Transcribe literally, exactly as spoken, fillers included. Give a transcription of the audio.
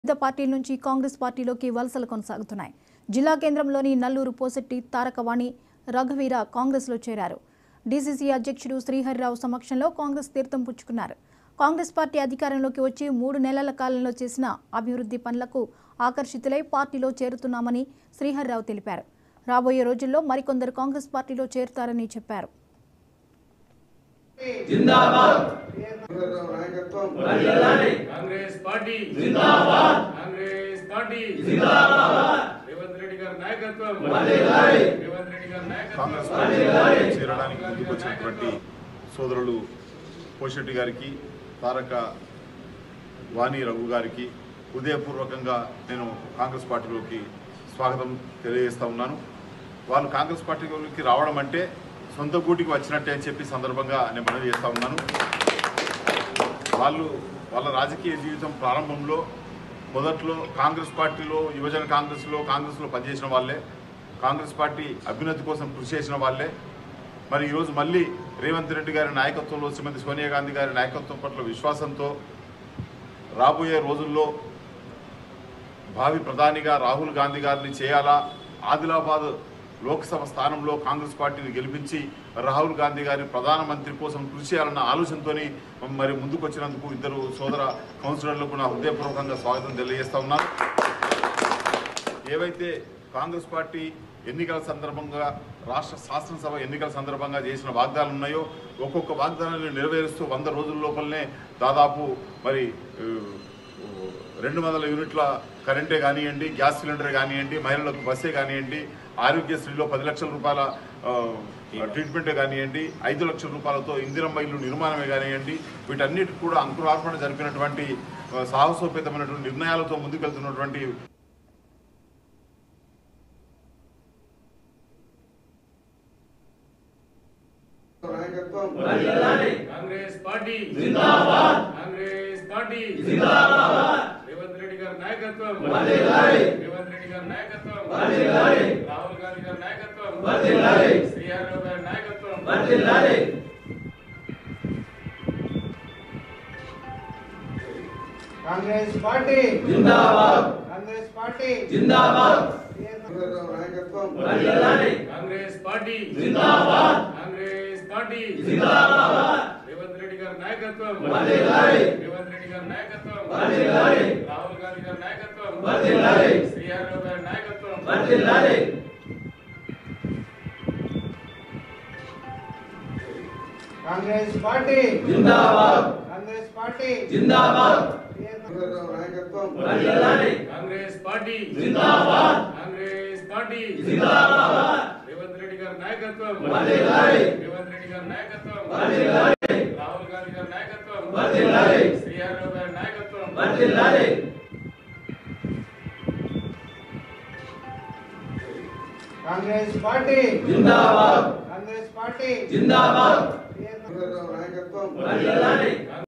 వివిధ పార్టీల నుంచి కాంగ్రెస్ పార్టీలోకి వలసలు కొనసాగుతున్నాయి. జిల్లా కేంద్రంలోని నల్లూరు పోసెట్టి తారకవాణి రఘువీర కాంగ్రెస్లో చేరారు. డీసీసీ అధ్యక్షుడు శ్రీహరిరావు సమక్షంలో కాంగ్రెస్ తీర్థం పుచ్చుకున్నారు. కాంగ్రెస్ పార్టీ అధికారంలోకి వచ్చి మూడు నెలల కాలంలో చేసిన అభివృద్ధి పనులకు ఆకర్షితులై పార్టీలో చేరుతున్నామని శ్రీహరిరావు తెలిపారు. రాబోయే రోజుల్లో మరికొందరు కాంగ్రెస్ పార్టీలో చేరుతారని చెప్పారు. जिंदाबाद कांग्रेस पार्टी जिंदाबाद कांग्रेस पार्टी जिंदाबाद रेवंत रेड्डी गाరి నాయకత్వం వర్ధిల్లాలి रेवंत रेड्डी గారి నాయకత్వం వర్ధిల్లాలి చేరడానికి ముందుకు వచ్చినటువంటి సోదరులు పోషెట్టి గారికి తారక వాణి రఘు గారికి హృదయపూర్వకంగా నేను కాంగ్రెస్ పార్టీలోకి స్వాగతం తెలియజేస్తా ఉన్నాను. వాళ్ళు కాంగ్రెస్ పార్టీలోకి రావడం అంటే సొంత గూటికి వచ్చినట్టే అని చెప్పి సందర్భంగా నేను మనవి చేస్తూ ఉన్నాను. వాళ్ళు వాళ్ళ రాజకీయ జీవితం ప్రారంభంలో మొదట్లో కాంగ్రెస్ పార్టీలో యువజన కాంగ్రెస్లో కాంగ్రెస్లో పనిచేసిన వాళ్ళే, కాంగ్రెస్ పార్టీ అభ్యున్నతి కోసం కృషి చేసిన వాళ్ళే. మరి ఈరోజు మళ్ళీ రేవంత్ రెడ్డి గారి నాయకత్వంలో శ్రీమతి సోనియా గాంధీ గారి నాయకత్వం పట్ల విశ్వాసంతో రాబోయే రోజుల్లో భావి ప్రధానిగా రాహుల్ గాంధీ గారిని చేయాలా, ఆదిలాబాద్ లోక్సభ స్థానంలో కాంగ్రెస్ పార్టీని గెలిపించి రాహుల్ గాంధీ గారిని ప్రధానమంత్రి కోసం కృషి చేయాలన్న ఆలోచనతో మరి ముందుకు వచ్చినందుకు ఇద్దరు సోదర కౌన్సిలర్లకు నా హృదయపూర్వకంగా స్వాగతం తెలియజేస్తా ఉన్నాను. ఏవైతే కాంగ్రెస్ పార్టీ ఎన్నికల సందర్భంగా రాష్ట్ర శాసనసభ ఎన్నికల సందర్భంగా చేసిన వాగ్దానాలు ఉన్నాయో ఒక్కొక్క వాగ్దానాన్ని నెరవేరుస్తూ వంద రోజుల లోపలనే దాదాపు మరి రెండు వందల యూనిట్ల కరెంటే కానివ్వండి, గ్యాస్ సిలిండర్ కానివ్వండి, మహిళలకు బస్సే కానివ్వండి, ఆరోగ్యశ్రీలో పది లక్షల రూపాయల ట్రీట్మెంటే కానివ్వండి, ఐదు లక్షల రూపాయలతో ఇందిరమ్మ ఇల్లు నిర్మాణమే కానివ్వండి, వీటన్నిటికి కూడా అంకురార్పణ జరిపినటువంటి సాహసోపేతమైనటువంటి నిర్ణయాలతో ముందుకెళ్తున్నటువంటి कांग्रेस पार्टी जिंदाबाद कांग्रेस पार्टी जिंदाबाद रेवंत रेड्डी गाరి నాయకత్వం వర్ధిల్లాలి रेवंत रेड्डी గారి నాయకత్వం వర్ధిల్లాలి రాహుల్ గాంధీ గారి నాయకత్వం వర్ధిల్లాలి శ్రీహరిరావు గారి నాయకత్వం వర్ధిల్లాలి कांग्रेस पार्टी जिंदाबाद कांग्रेस पार्टी जिंदाबाद कांग्रेस पार्टी जिंदाबाद कांग्रेस पार्टी जिंदाबाद रेवंत रेड्डी गाరి నాయకత్వం వర్ధిల్లాలి रेवंत रेड्डी గారి నాయకత్వం వర్ధిల్లాలి రాహుల్ గాంధీ గారి నాయకత్వం వర్ధిల్లాలి శ్రీహరిరావు గారి నాయకత్వం వర్ధిల్లాలి कांग्रेस पार्टी जिंदाबाद कांग्रेस पार्टी जिंदाबाद कांग्रेस पार्टी जिंदाबाद कांग्रेस पार्टी जिंदाबाद रेवंत रेड्डी गाరి నాయకత్వం వర్ధిల్లాలి रेवंत रेड्डी గారి నాయకత్వం వర్ధిల్లాలి రాహుల్ గాంధీ గారి నాయకత్వం వర్ధిల్లాలి శ్రీహరిరావు గారి నాయకత్వం వర్ధిల్లాలి कांग्रेस पार्टी जिंदाबाद कांग्रेस पार्टी जिंदाबाद